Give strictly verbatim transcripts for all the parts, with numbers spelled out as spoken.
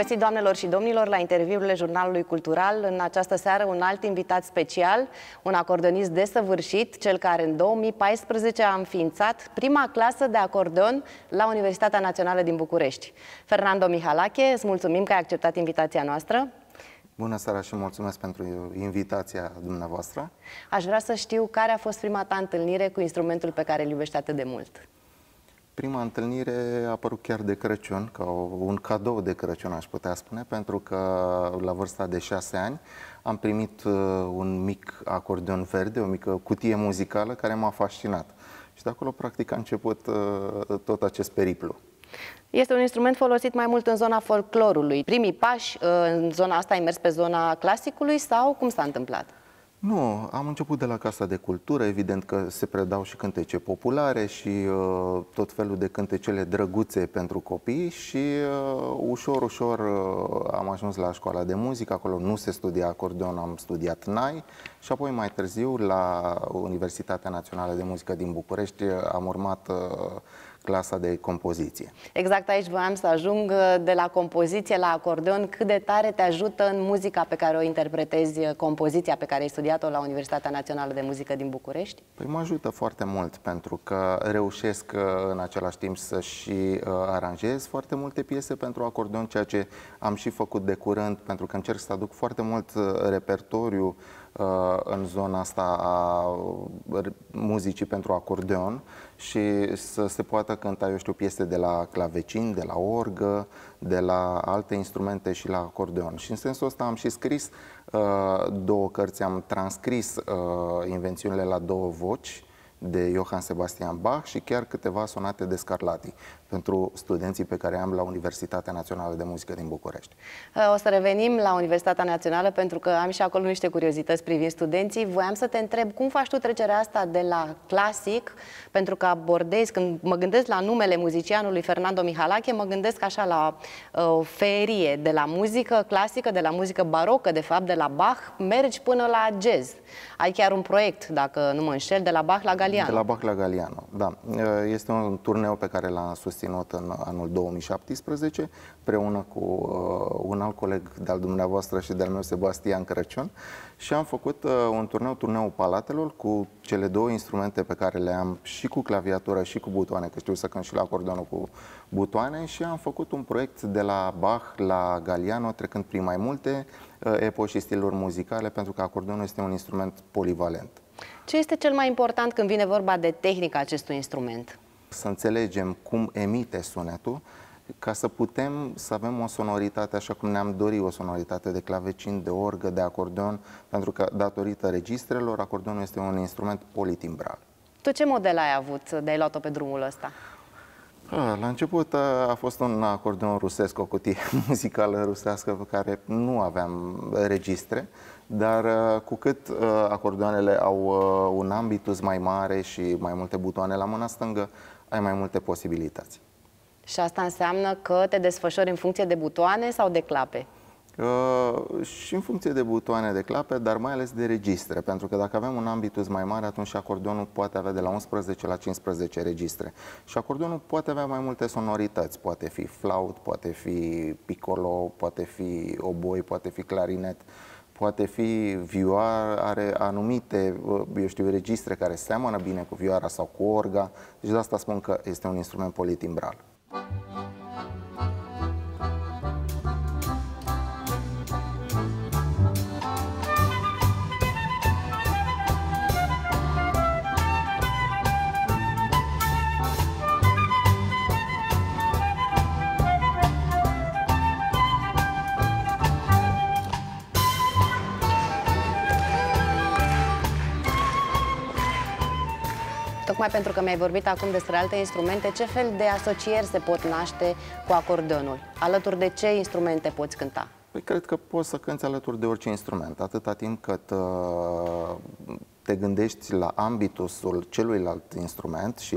găsit, doamnelor și domnilor, la interviurile Jurnalului Cultural. În această seară un alt invitat special, un acordeonist desăvârșit, cel care în două mii paisprezece a înființat prima clasă de acordeon la Universitatea Națională din București. Fernando Mihalache, îți mulțumim că ai acceptat invitația noastră. Bună seara și mulțumesc pentru invitația dumneavoastră. Aș vrea să știu care a fost prima ta întâlnire cu instrumentul pe care îl iubești atât de mult. Prima întâlnire a apărut chiar de Crăciun, ca un cadou de Crăciun, aș putea spune, pentru că la vârsta de șase ani am primit un mic acordeon verde, o mică cutie muzicală care m-a fascinat. Și de acolo, practic, a început tot acest periplu. Este un instrument folosit mai mult în zona folclorului. Primii pași în zona asta, ai mers pe zona clasicului sau cum s-a întâmplat? Nu, am început de la Casa de Cultură, evident că se predau și cântece populare și uh, tot felul de cântecele drăguțe pentru copii și uh, ușor, ușor uh, am ajuns la școala de muzică, acolo nu se studia acordeon, am studiat nai și apoi mai târziu la Universitatea Națională de Muzică din București am urmat uh, clasa de compoziție. Exact aici voiam să ajung, de la compoziție la acordeon. Cât de tare te ajută în muzica pe care o interpretezi, compoziția pe care ai studiat-o la Universitatea Națională de Muzică din București? Păi mă ajută foarte mult, pentru că reușesc în același timp să și uh, aranjez foarte multe piese pentru acordeon, ceea ce am și făcut de curând, pentru că încerc să aduc foarte mult repertoriu uh, în zona asta a muzicii pentru acordeon și să se poată cânta, eu știu, piese de la clavecin, de la orgă, de la alte instrumente și la acordeon. Și în sensul ăsta am și scris uh, două cărți, am transcris uh, invențiunile la două voci de Johann Sebastian Bach și chiar câteva sonate de Scarlatti pentru studenții pe care am la Universitatea Națională de Muzică din București. O să revenim la Universitatea Națională pentru că am și acolo niște curiozități privind studenții. Voiam să te întreb cum faci tu trecerea asta de la clasic, pentru că abordezi, când mă gândesc la numele muzicianului Fernando Mihalache, mă gândesc așa la o uh, ferie de la muzică clasică, de la muzică barocă, de fapt, de la Bach, mergi până la jazz. Ai chiar un proiect, dacă nu mă înșel, de la Bach la Galliano. De la Bach la Galliano, da. Este un turneu pe care l-am susținut în anul două mii șaptesprezece, împreună cu uh, un alt coleg de-al dumneavoastră și de-al meu, Sebastian Crăciun, și am făcut uh, un turneu, turneul Palatelor, cu cele două instrumente pe care le am, și cu claviatură și cu butoane, că știu să cânt și la acordeonul cu butoane, și am făcut un proiect de la Bach la Galliano, trecând prin mai multe uh, epoci și stiluri muzicale, pentru că acordeonul este un instrument polivalent. Ce este cel mai important când vine vorba de tehnica acestui instrument? Să înțelegem cum emite sunetul, ca să putem să avem o sonoritate așa cum ne-am dorit, o sonoritate de clavecin, de orgă, de acordeon, pentru că datorită registrelor, acordeonul este un instrument politimbral. Tu ce model ai avut de ai luat-o pe drumul ăsta? La început a fost un acordeon rusesc, o cutie muzicală rusească pe care nu aveam registre, dar cu cât acordeoanele au un ambitus mai mare și mai multe butoane la mâna stângă, ai mai multe posibilități. Și asta înseamnă că te desfășori în funcție de butoane sau de clape? Uh, și în funcție de butoane, de clape, dar mai ales de registre, pentru că dacă avem un ambitus mai mare, atunci acordeonul poate avea de la unsprezece la cincisprezece registre. Și acordeonul poate avea mai multe sonorități, poate fi flaut, poate fi piccolo, poate fi oboi, poate fi clarinet, poate fi vioară, are anumite, eu știu, registre care seamănă bine cu vioara sau cu orga, deci de asta spun că este un instrument politimbral. Tocmai pentru că mi-ai vorbit acum despre alte instrumente, ce fel de asocieri se pot naște cu acordeonul? Alături de ce instrumente poți cânta? Păi cred că poți să cânți alături de orice instrument, atâta timp cât uh, te gândești la ambitusul celuilalt instrument și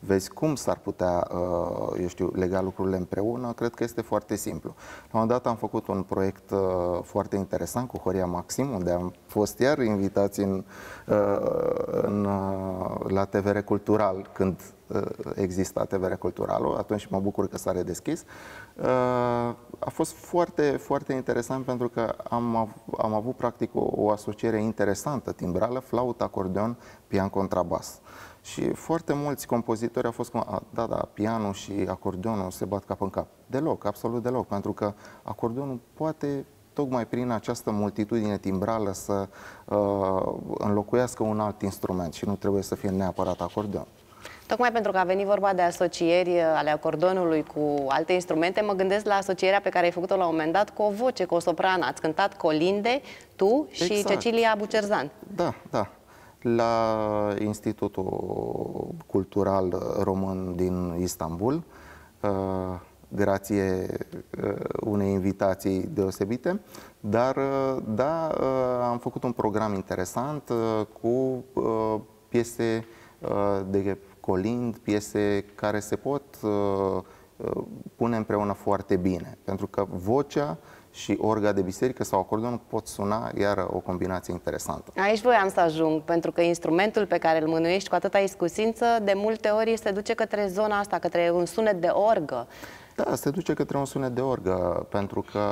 vezi cum s-ar putea, eu știu, lega lucrurile împreună, cred că este foarte simplu. La un moment dat am făcut un proiect foarte interesant cu Horia Maxim, unde am fost iar invitați în, în, la T V R Cultural, când exista T V R Culturalul, atunci mă bucur că s-a redeschis. A fost foarte, foarte interesant pentru că am, am avut practic o, o asociere interesantă, timbrală, flaută, acordeon, pian, contrabas. Și foarte mulți compozitori au fost cum, a, da, da, pianul și acordeonul se bat cap în cap. Deloc, absolut deloc, pentru că acordeonul poate tocmai prin această multitudine timbrală să uh, înlocuiască un alt instrument și nu trebuie să fie neapărat acordeon. Tocmai pentru că a venit vorba de asocieri ale acordeonului cu alte instrumente, mă gândesc la asocierea pe care ai făcut-o la un moment dat cu o voce, cu o soprană. Ați cântat Colinde, tu și exact. Cecilia Bucerzan. Da, da. La Institutul Cultural Român din Istanbul, grație unei invitații deosebite, dar da, am făcut un program interesant cu piese de colind, piese care se pot pune împreună foarte bine, pentru că vocea și orga de biserică sau acordeon pot suna iar o combinație interesantă. Aici voiam să ajung, pentru că instrumentul pe care îl mânuiești cu atâta iscusință, de multe ori se duce către zona asta, către un sunet de orgă. Da, se duce către un sunet de orgă, pentru că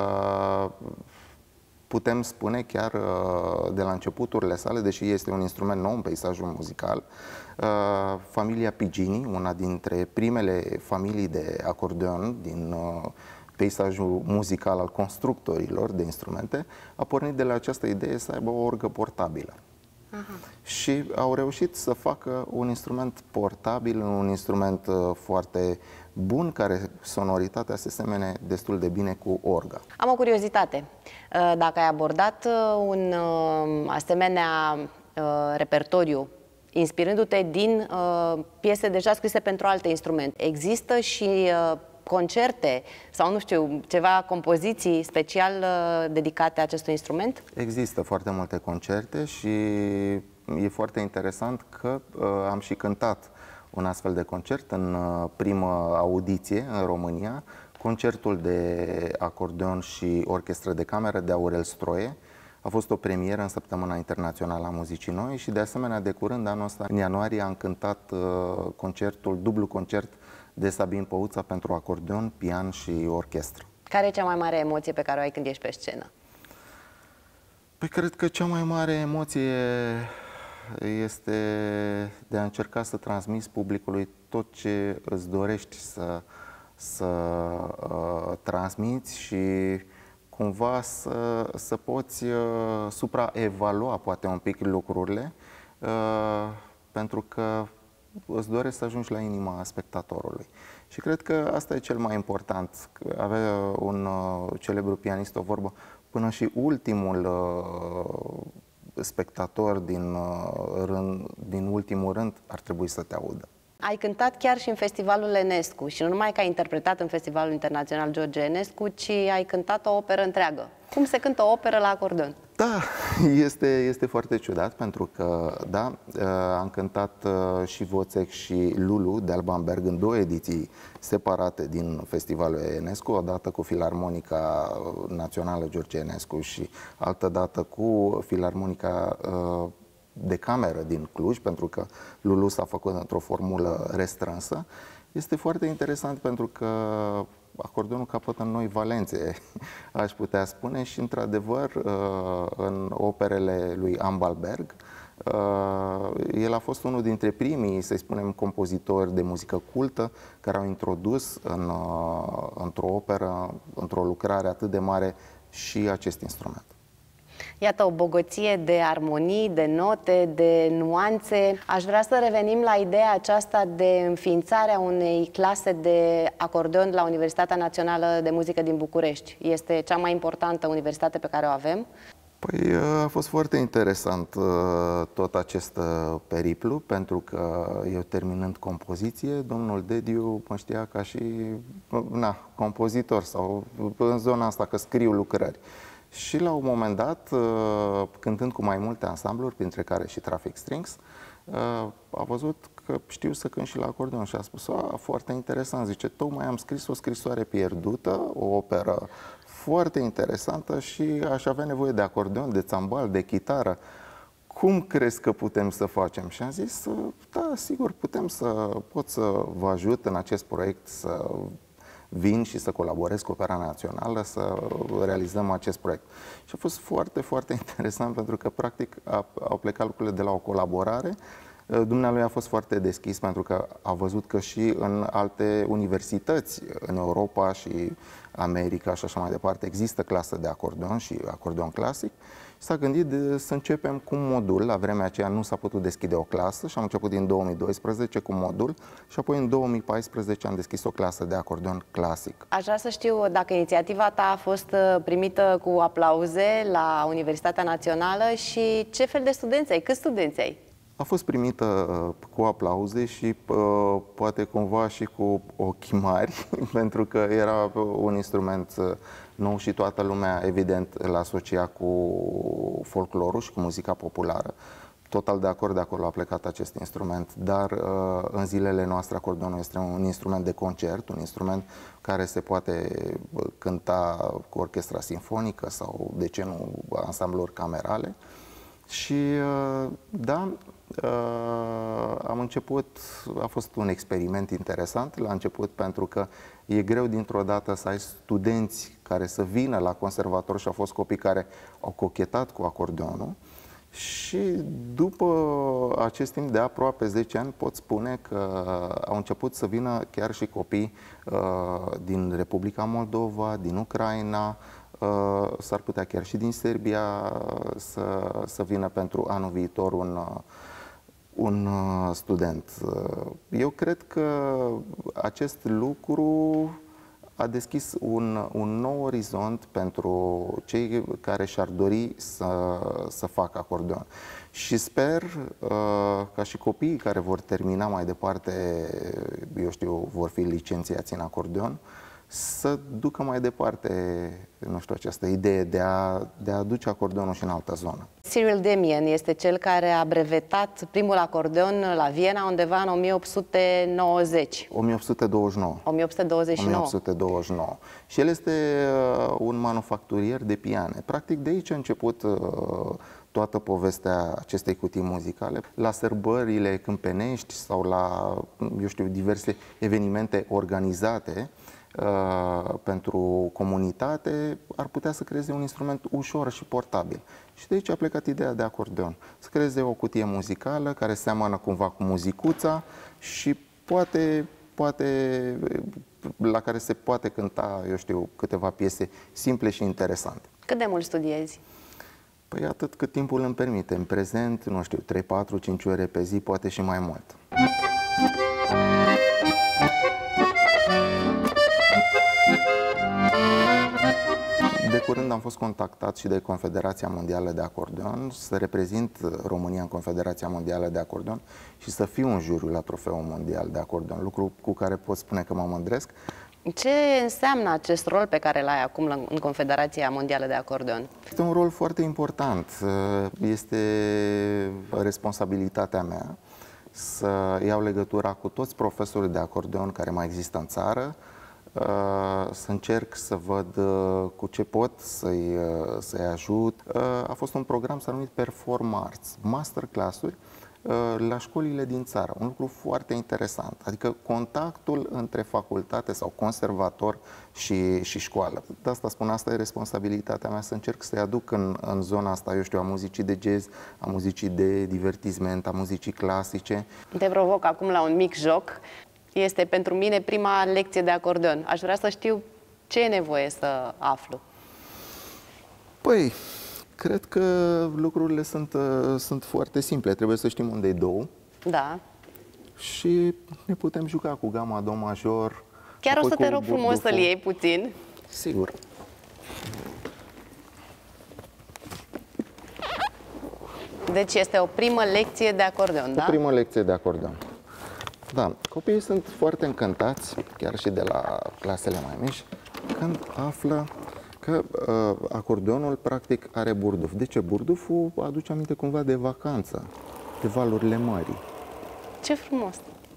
putem spune chiar de la începuturile sale, deși este un instrument nou în peisajul muzical, familia Pigini, una dintre primele familii de acordeon din peisajul muzical al constructorilor de instrumente, a pornit de la această idee să aibă o orgă portabilă. Aha. Și au reușit să facă un instrument portabil, un instrument foarte bun, care sonoritatea se semene destul de bine cu orga. Am o curiozitate. Dacă ai abordat un asemenea repertoriu inspirându-te din piese deja scrise pentru alte instrumente, există și concerte sau, nu știu, ceva compoziții special dedicate acestui instrument? Există foarte multe concerte și e foarte interesant că uh, am și cântat un astfel de concert în uh, primă audiție în România, concertul de acordeon și orchestră de cameră de Aurel Stroie. A fost o premieră în Săptămâna Internațională a Muzicii Noi și, de asemenea, de curând, anul ăsta, în ianuarie, am cântat uh, concertul, dublu concert de Sabin Păuța pentru acordeon, pian și orchestră. Care e cea mai mare emoție pe care o ai când ești pe scenă? Păi cred că cea mai mare emoție este de a încerca să transmiți publicului tot ce îți dorești să, să uh, transmiți și cumva să, să poți uh, supraevalua poate un pic lucrurile, uh, pentru că îți dorești să ajungi la inima spectatorului. Și cred că asta e cel mai important. Avea un uh, celebru pianist o vorbă, până și ultimul uh, spectator din, uh, rând, din ultimul rând ar trebui să te audă. Ai cântat chiar și în Festivalul Enescu și nu numai că ai interpretat în Festivalul Internațional George Enescu, ci ai cântat o operă întreagă. Cum se cântă o operă la acordeon? Da, este, este foarte ciudat pentru că, da, am cântat și Voțec și Lulu de Alban în două ediții separate din Festivalul Enescu, o dată cu Filarmonica Națională George Enescu și altă dată cu Filarmonica de cameră din Cluj, pentru că Lulu s-a făcut într-o formulă restrânsă. Este foarte interesant pentru că acordeonul capătă noi valențe, aș putea spune, și într-adevăr în operele lui Ambalberg, el a fost unul dintre primii, să spunem, compozitori de muzică cultă care au introdus în, într-o operă, într-o lucrare atât de mare și acest instrument. Iată, o bogăție de armonii, de note, de nuanțe. Aș vrea să revenim la ideea aceasta de înființarea unei clase de acordeon la Universitatea Națională de Muzică din București. Este cea mai importantă universitate pe care o avem. Păi a fost foarte interesant tot acest periplu, pentru că eu, terminând compoziție, domnul Dediu mă știa ca și na, compozitor sau în zona asta că scriu lucrări. Și la un moment dat, cântând cu mai multe ansambluri, printre care și Traffic Strings, a văzut că știu să cânt și la acordeon și a spus, a, foarte interesant, zice, tocmai am scris o scrisoare pierdută, o operă foarte interesantă și aș avea nevoie de acordeon, de țambal, de chitară. Cum crezi că putem să facem? Și am zis, da, sigur, putem să, pot să vă ajut în acest proiect să vin și să colaborez cu Opera Națională să realizăm acest proiect. Și a fost foarte, foarte interesant pentru că, practic, a, au plecat lucrurile de la o colaborare. Dumnealui a fost foarte deschis pentru că a văzut că și în alte universități, în Europa și America și așa mai departe, există clasă de acordeon și acordeon clasic. S-a gândit de, să începem cu un modul. La vremea aceea nu s-a putut deschide o clasă și am început din două mii doisprezece cu modul și apoi în două mii paisprezece am deschis o clasă de acordeon clasic. Aș vrea să știu dacă inițiativa ta a fost primită cu aplauze la Universitatea Națională și ce fel de studenți ai, câți studenți ai? A fost primită uh, cu aplauze și uh, poate cumva și cu ochi mari, pentru că era un instrument uh, nou și toată lumea, evident, îl asocia cu folclorul și cu muzica populară. Total de acord, de acolo a plecat acest instrument, dar uh, în zilele noastre acordeonul este un instrument de concert, un instrument care se poate cânta cu orchestra sinfonică sau, de ce nu, ansambluri camerale. Și uh, da, uh, am început, a fost un experiment interesant la început pentru că e greu dintr-o dată să ai studenți care să vină la conservator și au fost copii care au cochetat cu acordeonul și după acest timp de aproape zece ani pot spune că au început să vină chiar și copii uh, din Republica Moldova, din Ucraina, Uh, s-ar putea chiar și din Serbia să, să vină pentru anul viitor un, un student. Eu cred că acest lucru a deschis un, un nou orizont pentru cei care și-ar dori să, să facă acordeon. Și sper uh, ca și copiii care vor termina mai departe, eu știu, vor fi licențiați în acordeon, să ducă mai departe, nu știu, această idee de a, de a aduce acordeonul și în altă zonă. Cyril Demian este cel care a brevetat primul acordeon la Viena undeva în o mie opt sute nouăzeci. o mie opt sute douăzeci și nouă. o mie opt sute douăzeci și nouă. o mie opt sute douăzeci și nouă. Și el este un manufacturier de piane. Practic de aici a început toată povestea acestei cutii muzicale. La sărbările câmpenești sau la, eu știu, diverse evenimente organizate Uh, pentru comunitate, ar putea să creeze un instrument ușor și portabil. Și de aici a plecat ideea de acordeon. Să creeze o cutie muzicală care seamănă cumva cu muzicuța și poate, poate, la care se poate cânta, eu știu, câteva piese simple și interesante. Cât de mult studiezi? Păi atât cât timpul îmi permite. În prezent, nu știu, trei, patru, cinci ore pe zi, poate și mai mult. De curând am fost contactat și de Confederația Mondială de Acordeon să reprezint România în Confederația Mondială de Acordeon și să fiu în juriu la Trofeul Mondial de Acordeon, lucru cu care pot spune că mă mândresc. Ce înseamnă acest rol pe care l-ai acum în Confederația Mondială de Acordeon? Este un rol foarte important. Este responsabilitatea mea să iau legătura cu toți profesorii de acordeon care mai există în țară, să încerc să văd cu ce pot să-i să-i ajut. A fost un program s-a numit Perform Arts, masterclass-uri la școlile din țară, un lucru foarte interesant, adică contactul între facultate sau conservator și, și școală. De asta spun, asta e responsabilitatea mea, să încerc să-i aduc în, în zona asta, eu știu, a muzicii de jazz, a muzicii de divertisment, a muzicii clasice. Te provoc acum la un mic joc. Este pentru mine prima lecție de acordeon. Aș vrea să știu ce e nevoie să aflu. Păi, cred că lucrurile sunt, sunt foarte simple. Trebuie să știm unde e do. Da. Și ne putem juca cu gama do major. Chiar o să te rog frumos să-l iei puțin. Sigur. Deci este o primă lecție de acordeon, da? O primă lecție de acordeon. Da, copiii sunt foarte încântați, chiar și de la clasele mai mici, când află că uh, acordeonul practic are burduf. De ce? Burduful aduce aminte cumva de vacanță, de valurile mării. Ce frumos!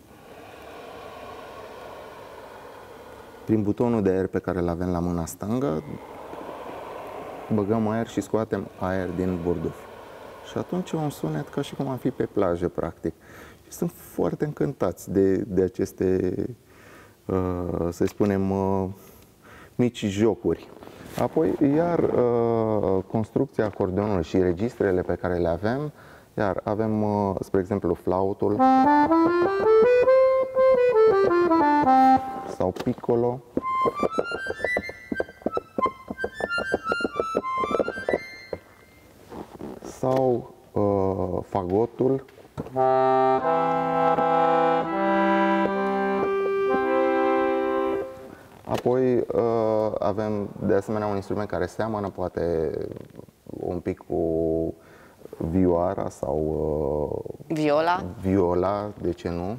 Prin butonul de aer pe care îl avem la mâna stângă, băgăm aer și scoatem aer din burduf. Și atunci e un sunet ca și cum am fi pe plajă, practic. Și sunt foarte încântați de, de aceste, uh, să spunem, uh, mici jocuri. Apoi, iar uh, construcția acordeonului și registrele pe care le avem, iar avem, uh, spre exemplu, flautul sau piccolo. Sau uh, fagotul. Apoi uh, avem de asemenea un instrument care seamănă poate un pic cu vioara sau uh, Viola. Viola, de ce nu?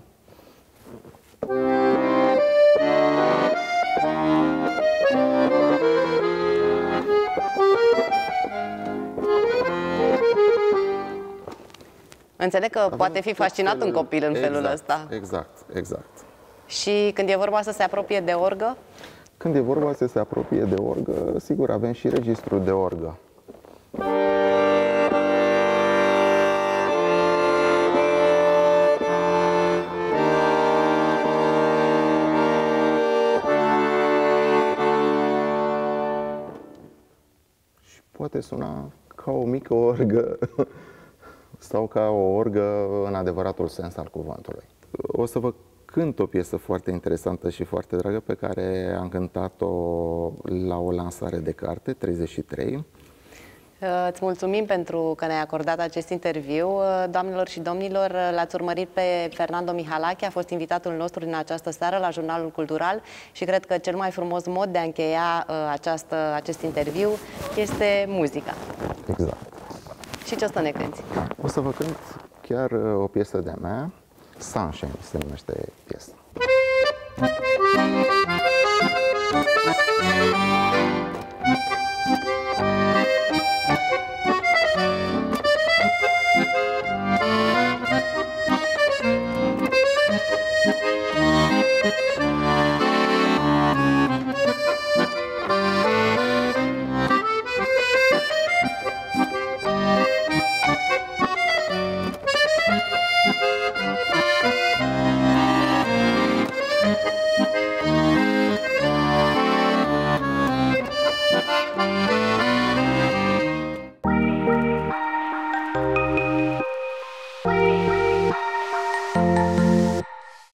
Înțeleg că avem poate fi fascinat un copil în exact, felul ăsta. Exact, exact. Și când e vorba să se apropie de orgă? Când e vorba să se apropie de orgă, sigur, avem și registrul de orgă. Și poate suna ca o mică orgă sau ca o orgă în adevăratul sens al cuvântului. O să vă cânt o piesă foarte interesantă și foarte dragă pe care am cântat-o la o lansare de carte, treizeci și trei. Îți mulțumim pentru că ne-ai acordat acest interviu. Doamnelor și domnilor, l-ați urmărit pe Fernando Mihalache, a fost invitatul nostru din această seară la Jurnalul Cultural și cred că cel mai frumos mod de a încheia această, acest interviu este muzica. Exact. Și ce o să ne cânti? O să vă cânt chiar o piesă de-a mea, Sunshine se numește piesa.